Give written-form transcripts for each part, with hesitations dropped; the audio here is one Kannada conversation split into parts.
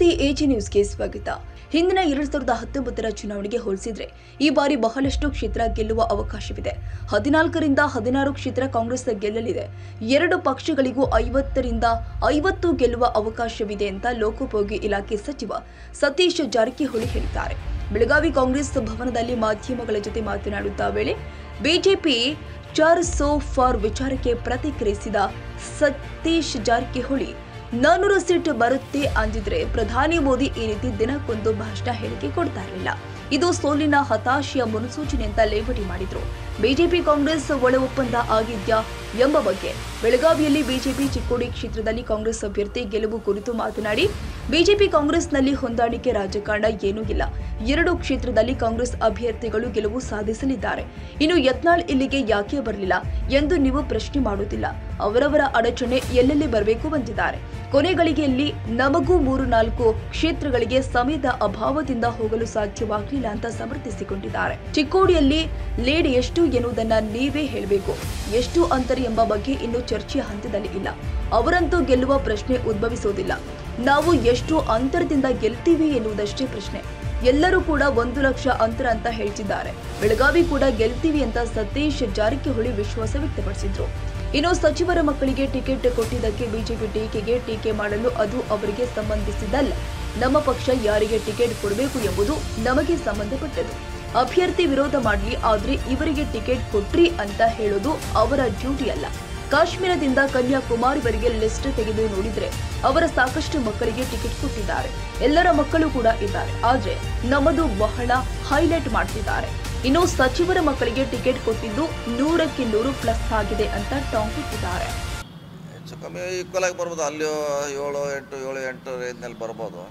ನಮಸ್ತೆ ಎಜಿ ನ್ಯೂಸ್ಗೆ ಸ್ವಾಗತ. ಹಿಂದಿನ 2019ರ ಚುನಾವಣೆಗೆ ಹೋಲಿಸಿದ್ರೆ ಈ ಬಾರಿ ಬಹಳಷ್ಟು ಕ್ಷೇತ್ರ ಗೆಲ್ಲುವ ಅವಕಾಶವಿದೆ. 14ರಿಂದ 16 ಕ್ಷೇತ್ರ ಕಾಂಗ್ರೆಸ್ ಗೆಲ್ಲಲಿದೆ. ಎರಡು ಪಕ್ಷಗಳಿಗೂ 50ರಿಂದ 50 ಗೆಲ್ಲುವ ಅವಕಾಶವಿದೆ ಅಂತ ಲೋಕೋಪಯೋಗಿ ಇಲಾಖೆ ಸಚಿವ ಸತೀಶ್ ಜಾರಕಿಹೊಳಿ ಹೇಳಿದ್ದಾರೆ. ಬೆಳಗಾವಿ ಕಾಂಗ್ರೆಸ್ ಭವನದಲ್ಲಿ ಮಾಧ್ಯಮಗಳ ಜೊತೆ ಮಾತನಾಡುತ್ತಾ ವೇಳೆ ಬಿಜೆಪಿ 400 ಫಾರ್ ವಿಚಾರಕ್ಕೆ ಪ್ರತಿಕ್ರಿಯಿಸಿದ ಸತೀಶ್ ಜಾರಕಿಹೊಳಿ 400 ಸೀಟ್ ಬರುತ್ತೆ ಅಂದಿದ್ರೆ ಪ್ರಧಾನಿ ಮೋದಿ ಈ ರೀತಿ ದಿನಕ್ಕೊಂದು ಭಾಷಣ ಹೇಳಿಕೆ ಕೊಡ್ತಾ ಇರಲಿಲ್ಲ. ಇದು ಸೋಲಿನ ಹತಾಶೆಯ ಮುನ್ಸೂಚನೆ ಅಂತ ಲೇವಡಿ ಮಾಡಿದ್ರು. ಬಿಜೆಪಿ ಕಾಂಗ್ರೆಸ್ ಒಳ ಒಪ್ಪಂದ ಆಗಿದ್ಯಾ ಎಂಬ ಬಗ್ಗೆ ಬೆಳಗಾವಿಯಲ್ಲಿ ಬಿಜೆಪಿ ಚಿಕ್ಕೋಡಿ ಕ್ಷೇತ್ರದಲ್ಲಿ ಕಾಂಗ್ರೆಸ್ ಅಭ್ಯರ್ಥಿ ಗೆಲುವು ಕುರಿತು ಮಾತನಾಡಿ, ಬಿಜೆಪಿ ಕಾಂಗ್ರೆಸ್ನಲ್ಲಿ ಹೊಂದಾಣಿಕೆ ರಾಜಕಾರಣ ಏನೂ ಇಲ್ಲ. 2 ಕ್ಷೇತ್ರದಲ್ಲಿ ಕಾಂಗ್ರೆಸ್ ಅಭ್ಯರ್ಥಿಗಳು ಗೆಲುವು ಸಾಧಿಸಲಿದ್ದಾರೆ. ಇನ್ನು ಯತ್ನಾಳ್ ಇಲ್ಲಿಗೆ ಯಾಕೆ ಬರಲಿಲ್ಲ ಎಂದು ನೀವು ಪ್ರಶ್ನೆ ಮಾಡುತ್ತಿಲ್ಲ. ಅವರವರ ಅಡಚಣೆ ಎಲ್ಲೆಲ್ಲಿ ಬರಬೇಕು ಬಂದಿದ್ದಾರೆ. ಕೊನೆ ಗಳಿಗೆಯಲ್ಲಿ ನಮಗೂ 3-4 ಕ್ಷೇತ್ರಗಳಿಗೆ ಸಮಯದ ಅಭಾವದಿಂದ ಹೋಗಲು ಸಾಧ್ಯವಾಗಲಿಲ್ಲ ಅಂತ ಸಮರ್ಥಿಸಿಕೊಂಡಿದ್ದಾರೆ. ಚಿಕ್ಕೋಡಿಯಲ್ಲಿ ಲೀಡ್ ಎಷ್ಟು ಎನ್ನುವುದನ್ನ ನೀವೇ ಹೇಳಬೇಕು. ಎಷ್ಟು ಅಂತರ ಎಂಬ ಬಗ್ಗೆ ಇನ್ನು ಚರ್ಚೆಯ ಹಂತದಲ್ಲಿ ಇಲ್ಲ. ಅವರಂತೂ ಗೆಲ್ಲುವ ಪ್ರಶ್ನೆ ಉದ್ಭವಿಸೋದಿಲ್ಲ. ನಾವು ಎಷ್ಟು ಅಂತರದಿಂದ ಗೆಲ್ತೀವಿ ಎನ್ನುವುದಷ್ಟೇ ಪ್ರಶ್ನೆ. ಎಲ್ಲರೂ ಕೂಡ 1 ಲಕ್ಷ ಅಂತರ ಅಂತ ಹೇಳ್ತಿದ್ದಾರೆ. ಬೆಳಗಾವಿ ಕೂಡ ಗೆಲ್ತೀವಿ ಅಂತ ಸತೀಶ್ ಜಾರಕಿಹೊಳಿ ವಿಶ್ವಾಸ ವ್ಯಕ್ತಪಡಿಸಿದ್ರು. ಇನ್ನು ಸಚಿವರ ಮಕ್ಕಳಿಗೆ ಟಿಕೆಟ್ ಕೊಟ್ಟಿದ್ದಕ್ಕೆ ಬಿಜೆಪಿ ಟೀಕೆ ಮಾಡಲು ಅದು ಅವರಿಗೆ ಸಂಬಂಧಿಸಿದ್ದಲ್ಲ. ನಮ್ಮ ಪಕ್ಷ ಯಾರಿಗೆ ಟಿಕೆಟ್ ಕೊಡಬೇಕು ಎಂಬುದು ನಮಗೆ ಸಂಬಂಧಪಟ್ಟದು. ಅಭ್ಯರ್ಥಿ ವಿರೋಧ ಮಾಡಲಿ, ಆದ್ರೆ ಇವರಿಗೆ ಟಿಕೆಟ್ ಕೊಟ್ರಿ ಅಂತ ಹೇಳೋದು ಅವರ ಡ್ಯೂಟಿ ಅಲ್ಲ. ಕಾಶ್ಮೀರದಿಂದ ಕನ್ಯಾಕುಮಾರಿವರೆಗೆ ಲಿಸ್ಟ್ ತೆಗೆದು ನೋಡಿದ್ರೆ ಅವರ ಸಾಕಷ್ಟು ಮಕ್ಕಳಿಗೆ ಟಿಕೆಟ್ ಕೊಟ್ಟಿದ್ದಾರೆ. ಎಲ್ಲರ ಮಕ್ಕಳು ಕೂಡ ಇದ್ದಾರೆ. ಆದ್ರೆ ನಮ್ಮದು ಬಹಳ ಹೈಲೈಟ್ ಮಾಡ್ತಿದ್ದಾರೆ. ಇನ್ನು ಸಚಿವರ ಮಕ್ಕಳಿಗೆ ಟಿಕೆಟ್ ಕೊಟ್ಟಿದ್ದು 100ಕ್ಕೆ 100 ಪ್ಲಸ್ ಆಗಿದೆ ಅಂತ ಟಾಂಗ್ ಕೊಟ್ಟಿದ್ದಾರೆ. ಹೆಚ್ಚು ಕಮ್ಮಿ ಈಕ್ವಲ್ ಆಗಿ ಬರ್ಬೋದು. ಅಲ್ಲಿ 7-8 ರೇಂಜ್ನಲ್ಲಿ ಬರ್ಬೋದು.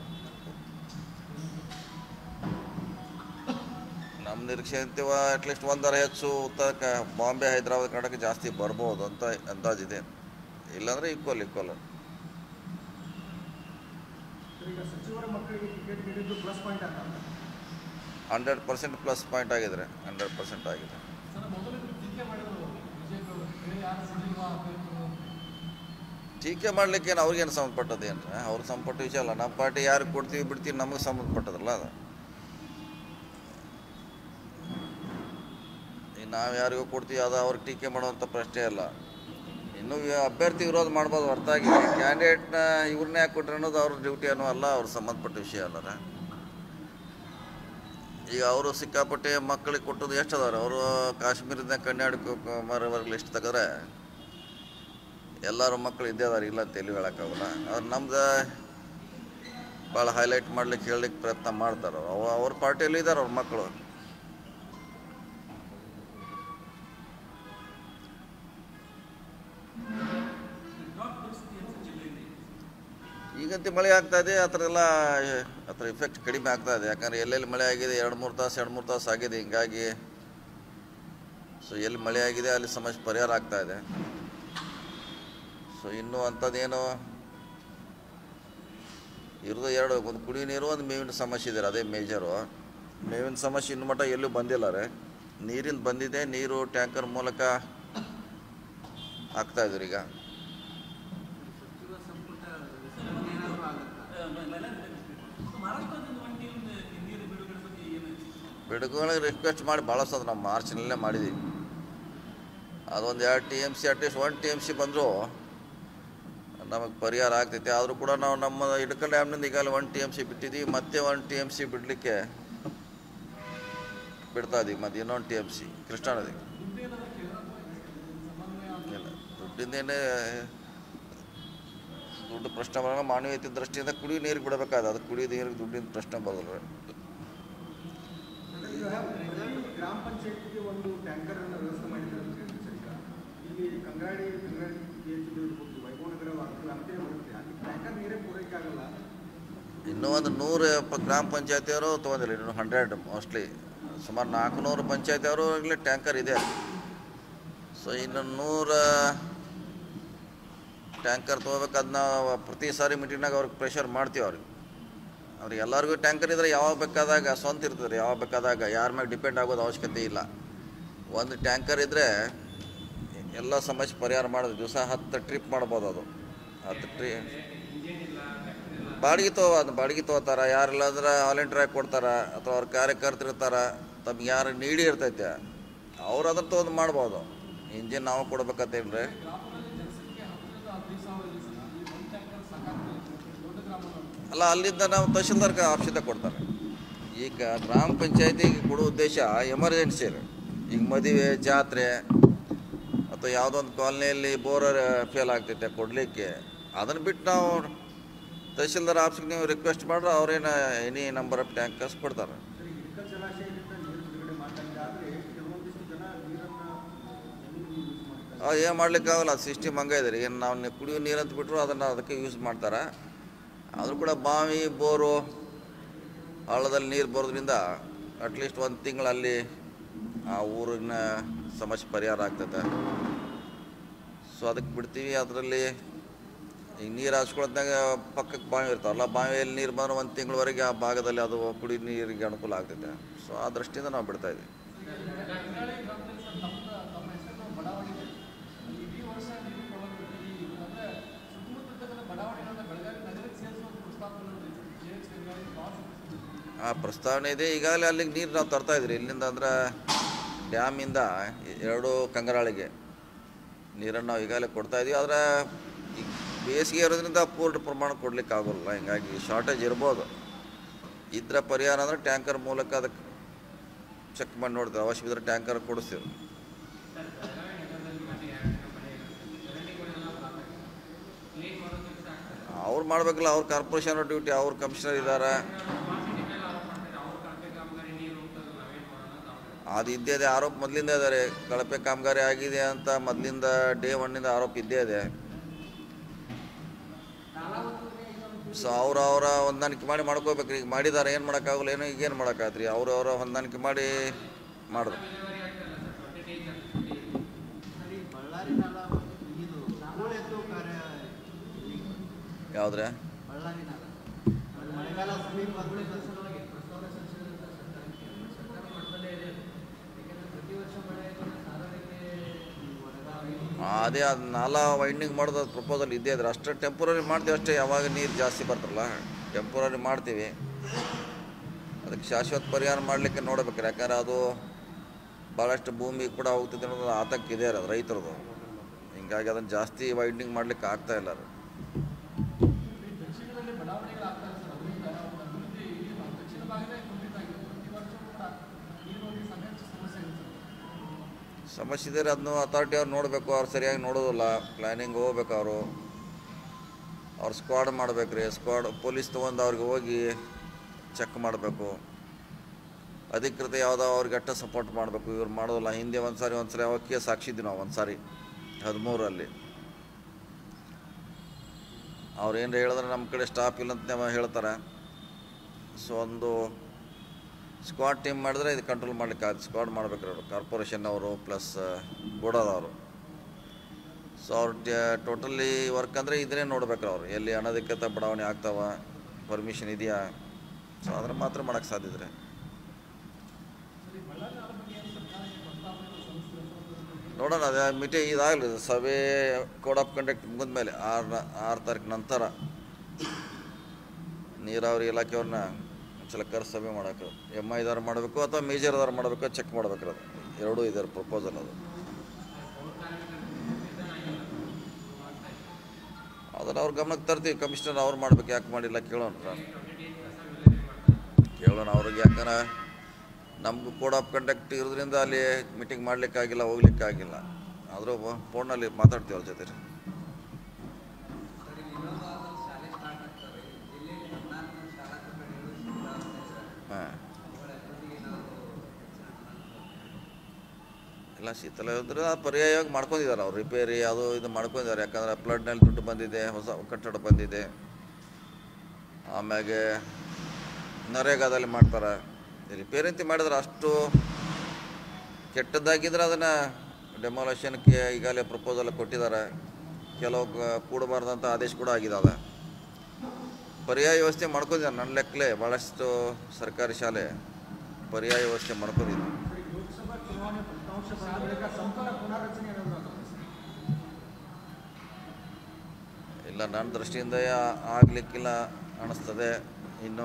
ನಮ್ಮ ನಿರೀಕ್ಷೆ ಅಂತೀವ ಅಟ್ಲೀಸ್ಟ್ 1 ಹೆಚ್ಚು ಉತ್ತರಕ್ಕೆ ಬಾಂಬೆ, ಹೈದರಾಬಾದ್, ಕರ್ನಾಟಕ ಜಾಸ್ತಿ ಬರ್ಬೋದು ಅಂತ ಅಂದಾಜಿದೆ. ಇಲ್ಲಾಂದರೆ ಈಕ್ವಲ್ 100% ಪ್ಲಸ್ ಪಾಯಿಂಟ್ ಆಗಿದ್ರೆ 100% ಆಗಿದೆ. ಟೀಕೆ ಮಾಡ್ಲಿಕ್ಕೇನು ಅವ್ರಿಗೇನು ಸಂಬಂಧಪಟ್ಟದೇನು? ಅವ್ರಿಗೆ ಸಂಬಂಧಪಟ್ಟ ವಿಷಯ ಅಲ್ಲ. ನಮ್ಮ ಪಾರ್ಟಿ ಯಾರಿಗೆ ಕೊಡ್ತೀವಿ ಬಿಡ್ತೀವಿ ನಮಗೆ ಸಂಬಂಧಪಟ್ಟದಲ್ಲ ಅದು. ನಾವು ಯಾರಿಗೂ ಕೊಡ್ತೀವಿ ಅದು ಅವ್ರಿಗೆ ಟೀಕೆ ಮಾಡುವಂಥ ಪ್ರಶ್ನೆ ಅಲ್ಲ. ಇನ್ನೂ ಅಭ್ಯರ್ಥಿ ವಿರೋಧ ಮಾಡ್ಬೋದು ಹೊರತಾಗಿ ಕ್ಯಾಂಡಿಡೇಟ್ನ ಇವ್ರನ್ನೇ ಯಾಕೆ ಕೊಟ್ಟರೆ ಅನ್ನೋದು ಅವ್ರ ಡ್ಯೂಟಿ ಅನ್ನೋ ಅಲ್ಲ, ಅವ್ರಿಗೆ ಸಂಬಂಧಪಟ್ಟ ವಿಷಯ ಅಲ್ಲ. ಈಗ ಅವರು ಸಿಕ್ಕಾಪಟ್ಟೆ ಮಕ್ಕಳಿಗೆ ಕೊಟ್ಟದ್ದು ಎಷ್ಟು ಅದಾರೆ? ಅವರು ಕಾಶ್ಮೀರದಿಂದ ಕನ್ಯಾಕುಮಾರಿವರೆಗೆ ಲಿಸ್ಟ್ ತೆಗೆದ್ರೆ ಎಲ್ಲರೂ ಮಕ್ಕಳು ಇದ್ದೇ ಅದಾರೆ, ಇಲ್ಲ ಅಂತ ಎಲ್ಲಿ ಹೇಳೋಕ್ಕಾಗಲ್ಲ. ಅವ್ರು ನಮ್ದು ಭಾಳ ಹೈಲೈಟ್ ಮಾಡ್ಲಿಕ್ಕೆ ಹೇಳಲಿಕ್ಕೆ ಪ್ರಯತ್ನ ಮಾಡ್ತಾರೆ. ಅವ್ರ ಪಾರ್ಟಿಯಲ್ಲಿ ಇದ್ದಾರೆ ಅವ್ರ ಮಕ್ಕಳು. ಈಗಂತೂ ಮಳೆ ಆಗ್ತಾಯಿದೆ, ಆ ಥರ ಇಫೆಕ್ಟ್ ಕಡಿಮೆ ಆಗ್ತಾಯಿದೆ. ಯಾಕಂದರೆ ಎಲ್ಲೆಲ್ಲಿ ಮಳೆ ಆಗಿದೆ 2-3 ತಾಸು ಆಗಿದೆ. ಹಿಂಗಾಗಿ ಎಲ್ಲಿ ಮಳೆ ಆಗಿದೆ ಅಲ್ಲಿ ಸಮಸ್ಯೆ ಪರಿಹಾರ ಆಗ್ತಾಯಿದೆ. ಇನ್ನೂ ಅಂಥದ್ದೇನು ಇರೋದು 2, ಒಂದು ಕುಡಿಯೋ ನೀರು, ಒಂದು ಮೇವಿನ ಸಮಸ್ಯೆ ಇದೆ. ಅದೇ ಮೇಜರು. ಮೇವಿನ ಸಮಸ್ಯೆ ಇನ್ನು ಮಟ್ಟ ಎಲ್ಲೂ ಬಂದಿಲ್ಲ ರೀ. ನೀರಿಂದ ಬಂದಿದೆ. ನೀರು ಟ್ಯಾಂಕರ್ ಮೂಲಕ ಆಗ್ತಾಯಿದ್ರು. ಈಗ ಬಿಡುಗಡೆಗೆ ರಿಕ್ವೆಸ್ಟ್ ಮಾಡಿ ಭಾಳ ಸದ ನಾವು ಮಾರ್ಚ್ನಲ್ಲೇ ಮಾಡಿದ್ದೀವಿ. ಅದೊಂದು 2 TMC ಅಟ್ಲೀಸ್ಟ್ 1 TMC ಬಂದರೂ ನಮಗೆ ಪರಿಹಾರ ಆಗ್ತೈತೆ. ಆದರೂ ಕೂಡ ನಾವು ನಮ್ಮ ಇಡಕಲ್ ಡ್ಯಾಮ್ನಿಂದ ಈಗಾಗಲೇ 1 TMC ಬಿಟ್ಟಿದ್ದೀವಿ. ಮತ್ತೆ 1 TMC ಬಿಡಲಿಕ್ಕೆ ಬಿಡ್ತಾ ಇದ್ದೀವಿ. ಮತ್ತು ಇನ್ನೊಂದು TMC ಕೃಷ್ಣಾ ನದಿ. ಇಲ್ಲ, ದುಡ್ಡು ಪ್ರಶ್ನೆ ಬರೋಣ. ಮಾನವೀಯತೆ ದೃಷ್ಟಿಯಿಂದ ಕುಡಿಯೋ ನೀರಿಗೆ ಬಿಡಬೇಕಾದ, ಅದು ಕುಡಿಯೋ ನೀರಿಗೆ ದುಡ್ಡಿನ ಪ್ರಶ್ನೆ ಬರೋಲ್ಲ. ಗ್ರಾಮ ಪಂಚಾಯತ್ಗೆ ಒಂದು ಟ್ಯಾಂಕರ್ ಅನ್ನು ವ್ಯವಸ್ಥೆ ಮಾಡಿದ್ದಾರೆ. ಇಲ್ಲಿ ಕಂಗಾಡಿ ವೈಭವನಗರ ಅಂತೆ ಬರುತ್ತೆ. ಅಲ್ಲಿ ಟ್ಯಾಂಕರ್ ನೀರೇ ಪೂರೈಕೆ ಆಗಲ್ಲ. ಇನ್ನೂ ಒಂದು 100 ಗ್ರಾಮ ಪಂಚಾಯತಿಯವರು ತೊಗೊಂಡಿಲ್ಲ. ಇನ್ನೂ 100 ಮೋಸ್ಟ್ಲಿ ಸುಮಾರು 400 ಪಂಚಾಯತಿಯವರು ಇಲ್ಲಿ ಟ್ಯಾಂಕರ್ ಇದೆ. ಇನ್ನು 100 ಟ್ಯಾಂಕರ್ ತೊಗೋಬೇಕು. ಅದನ್ನ ಪ್ರತಿ ಸಾರಿ ಮೀಟಿಂಗ್ನಾಗ ಅವ್ರಿಗೆ ಪ್ರೆಷರ್ ಮಾಡ್ತೀವಿ. ಅವ್ರಿಗೆ ಎಲ್ಲರಿಗೂ ಟ್ಯಾಂಕರ್ ಇದ್ದರೆ ಯಾವಾಗ ಬೇಕಾದಾಗ ಸ್ವಂತ ಇರ್ತದೆ. ಯಾವಾಗ ಬೇಕಾದಾಗ ಯಾರ ಮ್ಯಾಗ ಡಿಪೆಂಡ್ ಆಗೋದು ಅವಶ್ಯಕತೆ ಇಲ್ಲ. ಒಂದು ಟ್ಯಾಂಕರ್ ಇದ್ದರೆ ಎಲ್ಲ ಸಮಸ್ಯೆ ಪರಿಹಾರ ಮಾಡೋದು. ದಿವಸ 10 ಟ್ರಿಪ್ ಮಾಡ್ಬೋದು. ಅದು 10 ಟ್ರಿಪ್ ಬಾಡಿಗೆ ತೊಗೋತಾರ, ಯಾರಿಲ್ಲ ಅಂದ್ರೆ ವಾಲಂಟಿಯರ್ ಕೊಡ್ತಾರೆ, ಅಥವಾ ಅವ್ರ ಕಾರ್ಯಕರ್ತರು ಇರ್ತಾರೆ, ತಮ್ಗೆ ಯಾರು ನೀಡಿ ಇರ್ತೈತೆ ಅವ್ರು ಅದನ್ನು ತೊಗೊಂಡು ಮಾಡ್ಬೋದು. ಇಂಜಿನ್ ನಾವು ಕೊಡ್ಬೇಕಂತೇನ್ರಿ? ಅಲ್ಲ, ಅಲ್ಲಿಂದ ನಾವು ತಹಶೀಲ್ದಾರ್ ಆಫೀಸಿಂದ ಕೊಡ್ತಾರೆ. ಈಗ ಗ್ರಾಮ ಪಂಚಾಯತಿಗೆ ಕೊಡೋ ಉದ್ದೇಶ ಎಮರ್ಜೆನ್ಸಿ ರೀ. ಈಗ ಮದುವೆ, ಜಾತ್ರೆ ಅಥವಾ ಯಾವುದೊಂದು ಕಾಲನಿಯಲ್ಲಿ ಬೋರರ್ ಫೇಲ್ ಆಗ್ತೈತೆ ಕೊಡಲಿಕ್ಕೆ, ಅದನ್ನು ಬಿಟ್ಟು ನಾವು ತಹಶೀಲ್ದಾರ್ ಆಫೀಸ್ಗೆ ನೀವು ರಿಕ್ವೆಸ್ಟ್ ಮಾಡ್ರೆ ಅವ್ರೇನು ಎನಿ ನಂಬರ್ ಆಫ್ ಟ್ಯಾಂಕರ್ಸ್ ಕೊಡ್ತಾರೆ. ಏನು ಮಾಡ್ಲಿಕ್ಕಾಗಲ್ಲ, ಅದು ಸಿಸ್ಟಮ್ ಹಂಗೆ ಇದೆ ರೀ. ಏನು ನಾವು ಕುಡಿಯೋ ನೀರು ಅಂತ ಬಿಟ್ಟರು ಅದನ್ನು ಅದಕ್ಕೆ ಯೂಸ್ ಮಾಡ್ತಾರೆ. ಆದರೂ ಕೂಡ ಬಾವಿ, ಬೋರು, ಹಳ್ಳದಲ್ಲಿ ನೀರು ಬರೋದ್ರಿಂದ ಅಟ್ಲೀಸ್ಟ್ ಒಂದು ತಿಂಗಳಲ್ಲಿ ಆ ಊರಿನ ಸಮಸ್ಯೆ ಪರಿಹಾರ ಆಗ್ತೈತೆ. ಸೊ ಅದಕ್ಕೆ ಬಿಡ್ತೀವಿ. ಅದರಲ್ಲಿ ಈಗ ನೀರು ಹಾಸ್ಕೊಳ್ಳೋದ್ನಾಗ ಪಕ್ಕಕ್ಕೆ ಬಾವಿ ಇರ್ತಾವಲ್ಲ, ಬಾವಿಯಲ್ಲಿ ನೀರು ಬಂದ್ರೆ ಒಂದು ತಿಂಗಳವರೆಗೆ ಆ ಭಾಗದಲ್ಲಿ ಅದು ಕುಡಿ ನೀರಿಗೆ ಅನುಕೂಲ ಆಗ್ತೈತೆ. ಸೊ ಆ ದೃಷ್ಟಿಯಿಂದ ನಾವು ಬಿಡ್ತಾಯಿದ್ವಿ. ಪ್ರಸ್ತಾವನೆ ಇದೆ. ಈಗಾಗಲೇ ಅಲ್ಲಿಗೆ ನೀರು ನಾವು ತರ್ತಾಯಿದ್ರಿ. ಇಲ್ಲಿಂದ ಅಂದ್ರೆ ಡ್ಯಾಮಿಂದ 2 ಕಂಗರಾಳಿಗೆ ನೀರನ್ನು ನಾವು ಈಗಾಗಲೇ ಕೊಡ್ತಾಯಿದ್ವಿ. ಆದರೆ ಈಗ ಬೇಸಿಗೆ ಇರೋದ್ರಿಂದ ಪೂರ್ಣ ಪ್ರಮಾಣ ಕೊಡ್ಲಿಕ್ಕೆ ಆಗೋಲ್ಲ. ಹಿಂಗಾಗಿ ಶಾರ್ಟೇಜ್ ಇರ್ಬೋದು. ಇದ್ರ ಪರಿಹಾರ ಅಂದರೆ ಟ್ಯಾಂಕರ್ ಮೂಲಕ ಅದಕ್ಕೆ ಚೆಕ್ ಮಾಡಿ ನೋಡ್ತೀವಿ. ಅವಶ್ಯ ಬಿದ್ದರೆ ಟ್ಯಾಂಕರ್ ಕೊಡಿಸ್ತೀವಿ. ಅವ್ರು ಮಾಡಬೇಕಲ್ಲ, ಅವ್ರ ಕಾರ್ಪೊರೇಷನ್ ಡ್ಯೂಟಿ, ಅವ್ರ ಕಮಿಷನರ್ ಇದ್ದಾರೆ. ಅದು ಇದ್ದೇ ಇದೆ. ಆರೋಪ ಮೊದಲಿಂದ ಇದ್ದಾರೆ. ಕಳಪೆ ಕಾಮಗಾರಿ ಆಗಿದೆ ಅಂತ ಮೊದಲಿಂದ ಡೇ 1 ಆರೋಪ ಇದ್ದೇ ಇದೆ. ಸೊ ಅವರ ಹೊಂದಾಣಿಕೆ ಮಾಡಿ ಮಾಡ್ಕೋಬೇಕ್ರಿ. ಈಗ ಮಾಡಿದ್ದಾರೆ, ಏನು ಮಾಡೋಕ್ಕಾಗಲ್ಲ. ಏನೋ ಈಗೇನು ಮಾಡೋಕ್ಕಾಗ್ತರಿ, ಅವರ ಹೊಂದಾಣಿಕೆ ಮಾಡಿ ಮಾಡಿದ್ರು. ಯಾವುದ್ರೆ ಅದೇ ಅದು ನಾಲಾ ವೈಂಡಿಂಗ್ ಮಾಡೋದು ಪ್ರಪೋಸಲ್ ಇದ್ದೇ ಇದ್ರೆ ಅಷ್ಟೇ ಟೆಂಪ್ರರಿ ಮಾಡ್ತೀವಿ ಅಷ್ಟೇ. ಯಾವಾಗ ನೀರು ಜಾಸ್ತಿ ಬರ್ತಾರಲ್ಲ ಟೆಂಪ್ರರಿ ಮಾಡ್ತೀವಿ. ಅದಕ್ಕೆ ಶಾಶ್ವತ ಪರಿಹಾರ ಮಾಡಲಿಕ್ಕೆ ನೋಡ್ಬೇಕು. ಯಾಕಂದ್ರೆ ಅದು ಭಾಳಷ್ಟು ಭೂಮಿ ಕೂಡ ಹೋಗ್ತಿದೆ ಅನ್ನೋದು ಆತಂಕ ಇದೆ ಅದು ರೈತರದು. ಹಿಂಗಾಗಿ ಅದನ್ನು ಜಾಸ್ತಿ ವೈಂಡಿಂಗ್ ಮಾಡಲಿಕ್ಕೆ ಆಗ್ತಾಯಿಲ್ಲ. ಅದು ಸಮಸ್ಯೆ ಇದೆ. ಅದನ್ನು ಅಥಾರಿಟಿ ಅವ್ರು ನೋಡಬೇಕು. ಅವ್ರು ಸರಿಯಾಗಿ ನೋಡೋದಿಲ್ಲ. ಪ್ಲ್ಯಾನಿಂಗ್ ಹೋಗ್ಬೇಕು. ಅವ್ರು ಸ್ಕ್ವಾಡ್ ಮಾಡ್ಬೇಕು ರೀ. ಸ್ಕ್ವಾಡ್ ಪೊಲೀಸ್ ತೊಗೊಂಡು ಅವ್ರಿಗೆ ಹೋಗಿ ಚೆಕ್ ಮಾಡಬೇಕು. ಅಧಿಕೃತ ಯಾವುದೋ ಅವ್ರಿಗೆ ಅಟ್ಟ ಸಪೋರ್ಟ್ ಮಾಡಬೇಕು. ಇವ್ರು ಮಾಡೋದಿಲ್ಲ. ಹಿಂದೆ ಒಂದು ಸಾರಿ ಅವಾಗ ಕೇಸ್ ಹಾಕ್ಸಿದ್ವಿ ನಾವು. ಒಂದು ಸಾರಿ 13ರಲ್ಲಿ ಅವ್ರು ಏನು ಹೇಳಿದ್ರೆ ನಮ್ಮ ಕಡೆ ಸ್ಟಾಫ್ ಇಲ್ಲ ಅಂತ ಹೇಳ್ತಾರೆ. ಸೊ ಒಂದು ಸ್ಕ್ವಾಡ್ ಟೀಮ್ ಮಾಡಿದ್ರೆ ಇದು ಕಂಟ್ರೋಲ್ ಮಾಡ್ಲಿಕ್ಕೆ ಆಗುತ್ತೆ. ಸ್ಕ್ವಾಡ್ ಮಾಡ್ಬೇಕು ಅವರು, ಕಾರ್ಪೊರೇಷನ್ ಅವರು ಪ್ಲಸ್ ಗೋಡಾದವರು. ಸೊ ಅವ್ರು ಟೋಟಲಿ ವರ್ಕ್ ಅಂದರೆ ಇದನ್ನೇ ನೋಡ್ಬೇಕು. ಅವ್ರು ಎಲ್ಲಿ ಅನಧಿಕೃತ ಬಡಾವಣೆ ಆಗ್ತಾವ, ಪರ್ಮಿಷನ್ ಇದೆಯಾ, ಸೊ ಅದ್ರ ಮಾತ್ರ ಮಾಡೋಕ್ಕೆ ಸಾಧ್ಯ ಇದ್ರೆ. ನೋಡೋಣ. ಅದೇ ಮೀಟಿಂಗ್ ಇದಾಗಲಿ, ಸಭೆ ಕೋಡ್ ಆಫ್ ಕಂಡಕ್ಟ್ ಮುಗಿದ್ಮೇಲೆ 6 ತಾರೀಕು ನಂತರ ನೀರಾವರಿ ಇಲಾಖೆಯವ್ರನ್ನ ಒಂದ್ಸಲ ಕರೆಸಿ ಸಭೆ ಮಾಡೋಕೆ MIದಾರು ಮಾಡಬೇಕು ಅಥವಾ ಮೇಜರ್ದಾರು ಮಾಡಬೇಕು, ಚೆಕ್ ಮಾಡ್ಬೇಕು. ಅದು ಎರಡೂ ಇದೆ ಪ್ರಪೋಸಲ್. ಅದನ್ನು ಅವ್ರ ಗಮನಕ್ಕೆ ತರ್ತೀವಿ. ಕಮಿಷನರ್ ಅವ್ರು ಮಾಡ್ಬೇಕು, ಯಾಕೆ ಮಾಡಿಲ್ಲ ಕೇಳೋಣ ಅವ್ರಿಗೆ. ಯಾಕಂದ್ರೆ ನಮಗೂ ಕೋಡ್ ಆಫ್ ಕಂಡಕ್ಟ್ ಇರೋದ್ರಿಂದ ಅಲ್ಲಿ ಮೀಟಿಂಗ್ ಮಾಡಲಿಕ್ಕಾಗಿಲ್ಲ, ಹೋಗ್ಲಿಕ್ಕಾಗಿಲ್ಲ. ಆದರೂ ಫೋನಲ್ಲಿ ಮಾತಾಡ್ತೀವಿ ಅವ್ರ ಜೊತೆ. ಹಾಂ, ಇಲ್ಲ ಶೀತಲ ಇದ್ರೆ ಪರ್ಯಾಯವಾಗಿ ಮಾಡ್ಕೊಂಡಿದ್ದಾರೆ ಅವ್ರು. ರಿಪೇರಿ ಅದು ಇದು ಮಾಡ್ಕೊಂಡಿದ್ದಾರೆ. ಯಾಕಂದ್ರೆ ಫ್ಲಡ್ನಲ್ಲಿ ದುಡ್ಡು ಬಂದಿದೆ, ಹೊಸ ಕಟ್ಟಡ ಬಂದಿದೆ. ಆಮ್ಯಾಗೆ ನರೇಗಾದಲ್ಲಿ ಮಾಡ್ತಾರೆ. ರಿಪೇರಿ ಅಂತ ಮಾಡಿದ್ರೆ ಅಷ್ಟು ಕೆಟ್ಟದ್ದಾಗಿದ್ರೆ ಅದನ್ನು ಡೆಮಾಲೇಷನ್ಗೆ ಈಗಾಗಲೇ ಪ್ರಪೋಸಲ್ ಕೊಟ್ಟಿದ್ದಾರೆ. ಕೆಲವು ಕೂಡಬಾರ್ದಂಥ ಆದೇಶ ಕೂಡ ಆಗಿದ್ದಾವೆ. ಪರ್ಯಾಯ ವ್ಯವಸ್ಥೆ ಮಾಡ್ಕೊಂಡಿದ್ದಾರೆ. ನನ್ನ ಲೆಕ್ಕಲೆ ಭಾಳಷ್ಟು ಸರ್ಕಾರಿ ಶಾಲೆ ಪರ್ಯಾಯ ವ್ಯವಸ್ಥೆ ಮಾಡ್ಕೊಂಡಿದ್ದಾರೆ. ಇಲ್ಲ, ನನ್ನ ದೃಷ್ಟಿಯಿಂದ ಆಗಲಿಕ್ಕಿಲ್ಲ ಅನ್ನಿಸ್ತದೆ. ಇನ್ನು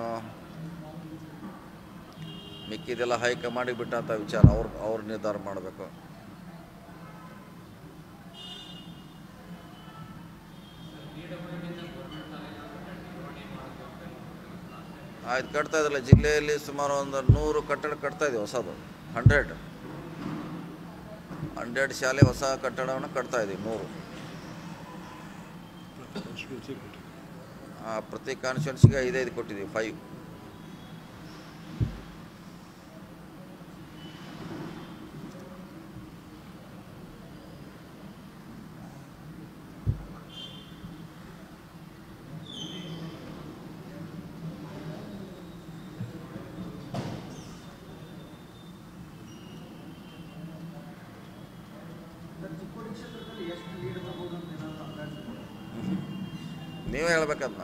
ಮಿಕ್ಕಿದೆಲ್ಲ ಹೈಕಮಾಂಡಿಗೆ ಬಿಟ್ಟಂಥ ವಿಚಾರ, ಅವ್ರು ನಿರ್ಧಾರ ಮಾಡಬೇಕು. ಆಯ್ತು, ಕಟ್ತಾ ಇದ್ರಲ್ಲ ಜಿಲ್ಲೆಯಲ್ಲಿ ಸುಮಾರು ಒಂದು 100 ಕಟ್ಟಡ ಕಟ್ತಾ ಇದ್ದೀವಿ ಹೊಸದು. 100 ಶಾಲೆ ಹೊಸ ಕಟ್ಟಡವನ್ನು ಕಟ್ತಾ ಇದ್ದೀವಿ. 100 ಪ್ರತಿ ಕಾನ್ಸ್ಟಿಟ್ಯೂನ್ಸಿಗೆ 5 ಕೊಟ್ಟಿದ್ದೀವಿ. 5 ಚಿಕ್ಕೋಡಿ ಕ್ಷೇತ್ರದಲ್ಲಿ ಎಷ್ಟು ಲೀಡ್ ಬರ್ಬೋದು ಅಂತ ಏನಾದರೂ ಅಂದಾಜು? ನೀವೇ ಹೇಳ್ಬೇಕಂತ.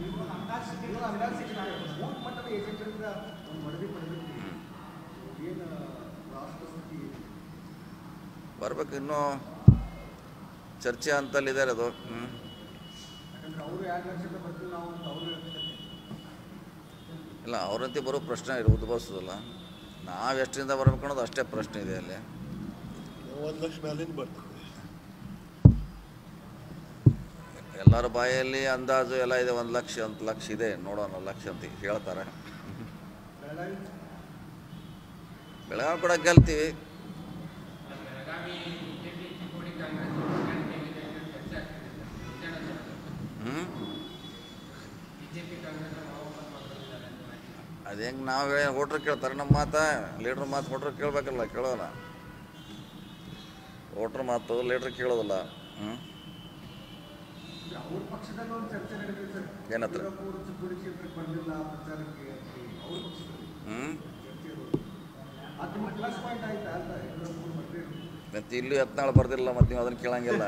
ಬೂತ್ ಮಟ್ಟದ ಏಜೆಂಟರಿಂದ ಒಂದು ವರದಿ ಪಡೆದಿರ್ತೀವಿ, ಏನು ರಾಷ್ಟ್ರ ಸ್ಥಿತಿ ಬರ್ಬೇಕು. ಇನ್ನೂ ಚರ್ಚೆ ಅಂತಲ್ಲಿದ್ದಾರೆ ಅದು. ಯಾಕಂದ್ರೆ ಅವರು 2 ಲಕ್ಷದ ಬರ್ತೀವಿ ನಾವು ಅಂತ ಅವರು ಹೇಳ್ತಾರೆ. ಇಲ್ಲ, ಅವರಂತೆ ಬರೋ ಪ್ರಶ್ನೆ ಉದ್ಭವಿಸೋದಿಲ್ಲ. ನಾವು ಎಷ್ಟರಿಂದ ಬರ್ಬೇಕು ಅನ್ನೋದು ಅಷ್ಟೇ ಪ್ರಶ್ನೆ ಇದೆ ಅಲ್ಲಿ. 1 ಲಕ್ಷ ಮೇಲಿಂದ ಬರ್ತದೆ. ಎಲ್ಲರ ಬಾಯಲ್ಲಿ ಅಂದಾಜು ಎಲ್ಲ ಇದೆ, 1 ಲಕ್ಷ ಇದೆ, ನೋಡೋಣ 1 ಲಕ್ಷ ಅಂತ ಹೇಳ್ತಾರೆ. ಬೆಳಗಾವಿ ಕೂಡ ಗೆಲ್ತೀವಿ. ಅದು ಹೆಂಗೆ ನಾವು ವೋಟ್ರ್ ಕೇಳ್ತಾರೆ ನಮ್ಮ ಮಾತಾ? ಲೀಡ್ರ್ ಮಾತು ವೋಟ್ರ್ ಕೇಳಬೇಕಲ್ಲ, ಕೇಳೋಲ್ಲ. ವೋಟ್ರ್ ಮಾತು ಲೀಡ್ರ್ ಕೇಳೋದಿಲ್ಲ. ಅವ್ರ ಪಕ್ಷದಲ್ಲಿ ಒಂದು ಚರ್ಚೆ ನಡೆದಿದೆ ಸರ್. ಏನತ್ರ? ಚಿಕ್ಕೋಡಿ ಕ್ಷೇತ್ರಕ್ಕೆ ಬಂದಿಲ್ಲ ಪ್ರಚಾರಕ್ಕೆ ಅವ್ರ ಪಕ್ಷದಲ್ಲಿ ಚರ್ಚೆ ಇರೋದು. ಅದು ನಿಮ್ಮ ಪ್ಲಸ್ ಪಾಯಿಂಟ್ ಆಯ್ತಾ ಅಂತ ಯಡಿಯೂರಪ್ಪರು ಬರ್ದೇ ಇರೋದು. ಮತ್ತು ಇಲ್ಲೂ ಯತ್ನಾಳ್ ಬರ್ದಿಲ್ಲ, ಮತ್ತು ನೀವು ಅದನ್ನು ಕೇಳಂಗಿಲ್ಲ.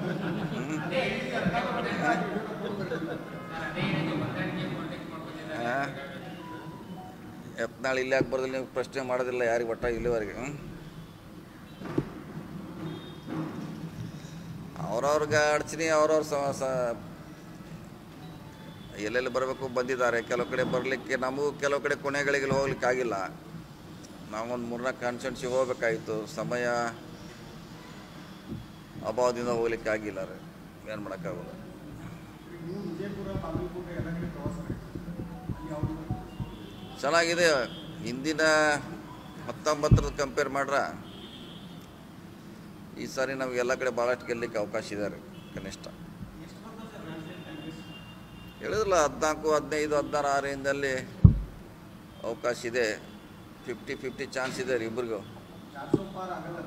ಯತ್ನಾಳ್ ಇಲ್ಲಿ ಯಾಕೆ ಬರ್ದಿಲ್ಲ ನೀವು ಪ್ರಶ್ನೆ ಮಾಡೋದಿಲ್ಲ ಯಾರಿಗೆ ಒಟ್ಟ ಇಲ್ಲಿವರೆಗೆ. ಅವ್ರವ್ರಿಗೆ ಅಡಚಣೆ, ಎಲ್ಲೆಲ್ಲಿ ಬರಬೇಕು ಬಂದಿದ್ದಾರೆ. ಕೆಲವು ಕಡೆ ಬರಲಿಕ್ಕೆ ನಮಗೂ ಕೆಲವು ಕಡೆ ಕೊನೆಗಳಿಗೆ ಹೋಗ್ಲಿಕ್ಕೆ ಆಗಿಲ್ಲ. ನಾವೊಂದು 3-4 ಕಾನ್ಸ್ಟಿಟ್ಯೂನ್ಸಿಗೆ ಹೋಗ್ಬೇಕಾಗಿತ್ತು, ಸಮಯ ಅಭಾವದಿಂದ ಹೋಗ್ಲಿಕ್ಕೆ ಆಗಿಲ್ಲ ರೀ. ಏನು ಮಾಡೋಕ್ಕಾಗಲ್ಲ. ನೀವು ವಿಜಯಪುರ, ಬಾಗಲಕೋಟೆ ಎಲ್ಲ ಕಡೆ ಪ್ರವಾಸ ಮಾಡಿದ್ದೀರಿ, ಯಾವುದು ಚೆನ್ನಾಗಿದೆ. ಹಿಂದಿನ 19 ಕಂಪೇರ್ ಮಾಡ್ರೆ ಈ ಸಾರಿ ನಮ್ಗೆ ಎಲ್ಲ ಕಡೆ ಭಾಳಷ್ಟು ಗೆಲ್ಲಲಿಕ್ಕೆ ಅವಕಾಶ ಇದೆ ರೀ. ಕನಿಷ್ಠ ಹೇಳಿದ್ರಲ್ಲ 14, 15, 16, 6 ಅವಕಾಶ ಇದೆ. 50-50 ಚಾನ್ಸ್ ಇದೆ ರೀ ಇಬ್ಬರಿಗೂ. 400 ಪಾರ್ ಆಗಲ್ಲ.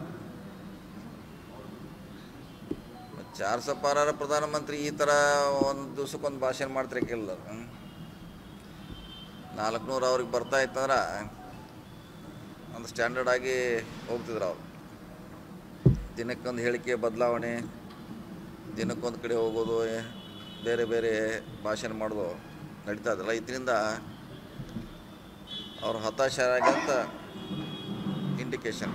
400 ಪಾರ ಪ್ರಧಾನಮಂತ್ರಿ ಈ ಥರ ಒಂದು ದಿವ್ಸಕ್ಕೊಂದು ಭಾಷಣ ಮಾಡ್ತಿರಕ್ಕಿಲ್ಲ. 400 ಅವ್ರಿಗೆ ಬರ್ತಾ ಇತ್ತಂದ್ರೆ ಒಂದು ಸ್ಟ್ಯಾಂಡರ್ಡ್ ಆಗಿ ಹೋಗ್ತಿದ್ರು ಅವ್ರು. ದಿನಕ್ಕೊಂದು ಹೇಳಿಕೆ ಬದಲಾವಣೆ, ದಿನಕ್ಕೊಂದು ಕಡೆ ಹೋಗೋದು, ಬೇರೆ ಬೇರೆ ಭಾಷಣ ಮಾಡೋದು ನಡೀತಾ ಇದ್ರಲ್ಲ. ಇದರಿಂದ ಅವ್ರು ಹತಾಶರಾಗಿ ಅಂತ ಇಂಡಿಕೇಶನ್.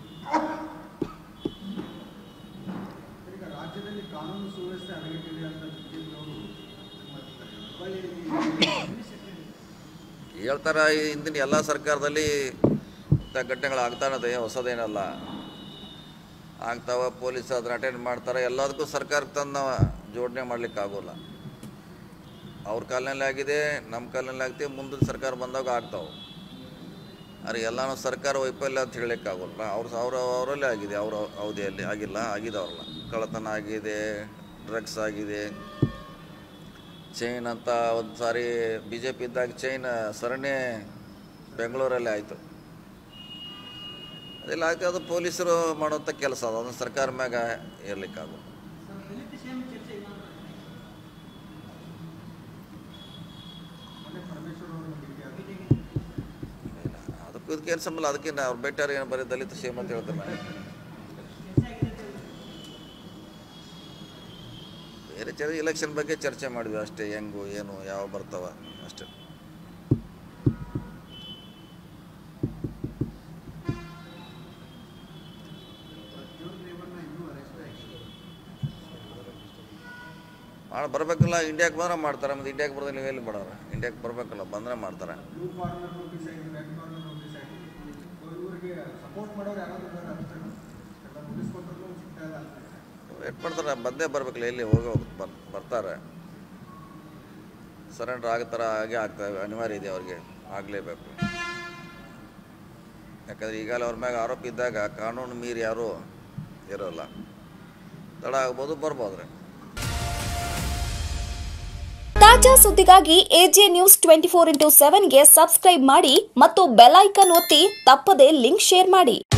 ಈಗ ರಾಜ್ಯದಲ್ಲಿ ಕಾನೂನು ಸುವ್ಯವಸ್ಥೆ ಹದಗೆಟ್ಟಿದೆ ಅಂತ ಬಿಜೆಪಿಯವರು ಹೇಳ್ತಾರೆ. ಹಿಂದಿನ ಎಲ್ಲ ಸರ್ಕಾರದಲ್ಲಿ ಇಂಥ ಘಟನೆಗಳು ಆಗ್ತಾನದೆ, ಹೊಸದೇನಲ್ಲ, ಆಗ್ತಾವ. ಪೊಲೀಸ್ ಅದನ್ನ ಅಟೆಂಡ್ ಮಾಡ್ತಾರೆ. ಎಲ್ಲದಕ್ಕೂ ಸರ್ಕಾರಕ್ಕೆ ತಂದು ಜೋಡಣೆ ಮಾಡ್ಲಿಕ್ಕೆ ಆಗೋಲ್ಲ. ಅವ್ರ ಕಾಲದಲ್ಲಿ ಆಗಿದೆ, ನಮ್ಮ ಕಾಲದಲ್ಲಿ ಆಗ್ತೀವಿ, ಮುಂದಿನ ಸರ್ಕಾರ ಬಂದಾಗ ಆಗ್ತಾವೆ. ಆದರೆ ಎಲ್ಲನೂ ಸರ್ಕಾರ ವೈಫಲ್ಯ ಅಂತ ಹೇಳಲಿಕ್ಕಾಗೋಲ್ಲ. ಅವರಲ್ಲೇ ಆಗಿದೆ, ಅವ್ರ ಅವಧಿಯಲ್ಲಿ ಆಗಿಲ್ಲ, ಆಗಿದವ್ರಲ್ಲ. ಕಳ್ಳತನ ಆಗಿದೆ, ಡ್ರಗ್ಸ್ ಆಗಿದೆ, ಚೈನ್ ಅಂತ ಒಂದು ಸಾರಿ BJP ಇದ್ದಾಗ ಚೈನ್ ಸರಣಿ ಬೆಂಗಳೂರಲ್ಲೇ ಆಯಿತು. ಅದೆಲ್ಲ ಆಗ್ತದೆ. ಅದು ಪೊಲೀಸರು ಮಾಡೋಂಥ ಕೆಲಸ, ಅದನ್ನು ಸರ್ಕಾರ ಮ್ಯಾಗ ಇರಲಿಕ್ಕಾಗಲ್ಲ. ಅದಕ್ಕೂ ಇದಕ್ಕೇನು ಸಂಬಂಧ? ಅದಕ್ಕೆ ಅವ್ರು ಬೆಟ್ಟರ್ ಏನು ಬರೀ ದಲಿತ ಸೇಮ್ ಅಂತ ಹೇಳ್ತಾರೆ. ಬೇರೆ ಎಲೆಕ್ಷನ್ ಬಗ್ಗೆ ಚರ್ಚೆ ಮಾಡಿದ್ವಿ ಅಷ್ಟೇ. ಹೆಂಗು ಏನು ಯಾವ ಬರ್ತಾವ ಅಷ್ಟೇ. ಬರಬೇಕಲ್ಲ, ಇಂಡಿಯಾಕ್ಕೆ ಬಂದರೆ ಮಾಡ್ತಾರೆ. ಮತ್ತು ಇಂಡಿಯಾಕ್ಕೆ ಬರೋದು ನೀವು ಎಲ್ಲಿ ಮಾಡೋರು? ಇಂಡಿಯಾಕ್ಕೆ ಬರಬೇಕಲ್ಲ, ಬಂದರೆ ಮಾಡ್ತಾರೆ. ಬ್ಲೂ ಕಾರ್ನರ್ ನೋಟಿಸ್ ಆಯಿತು, ರೆಡ್ ಕಾರ್ನರ್ ನೋಟಿಸ್ ಆಯಿತು. ಇವರಿಗೆ ಸಪೋರ್ಟ್ ಮಾಡೋರು ಯಾರಾದರೂ ಇದ್ದಾರೆ ಅಂತ ಎಲ್ಲ ನೋಟಿಸ್ ಕೊಟ್ಟರು ಸಿಗ್ತಾ ಇಲ್ಲ ಅಂತ ವೇಟ್ ಮಾಡ್ತಾರೆ, ಬಂದೇ ಬರಬೇಕಲ್ಲ, ಎಲ್ಲಿ ಹೋಗಿ ಬರ್ತಾರೆ. ಸರೆಂಡರ್ ಆಗೋ ಹಾಗೆ ಆಗ್ತವೆ, ಅನಿವಾರ್ಯ ಇದೆ ಅವ್ರಿಗೆ, ಆಗಲೇಬೇಕು. ಯಾಕಂದರೆ ಈಗಾಗಲೇ ಅವ್ರ ಮ್ಯಾಗ ಆರೋಪ ಇದ್ದಾಗ ಕಾನೂನು ಮೀರಿ ಯಾರೂ ಇರೋಲ್ಲ. ತಡ ಆಗ್ಬೋದು, ಬರ್ಬೋದ್ರಿ. ತಾಜಾ ಸುದ್ದಿಗಾಗಿ ಎಜೆ ನ್ಯೂಸ್ 24x7 ಗೆ ಸಬ್ಸ್ಕ್ರೈಬ್ ಮಾಡಿ ಮತ್ತು ಬೆಲ್ ಐಕಾನ್ ಒತ್ತಿ ತಪ್ಪದೇ ಲಿಂಕ್ ಶೇರ್ ಮಾಡಿ.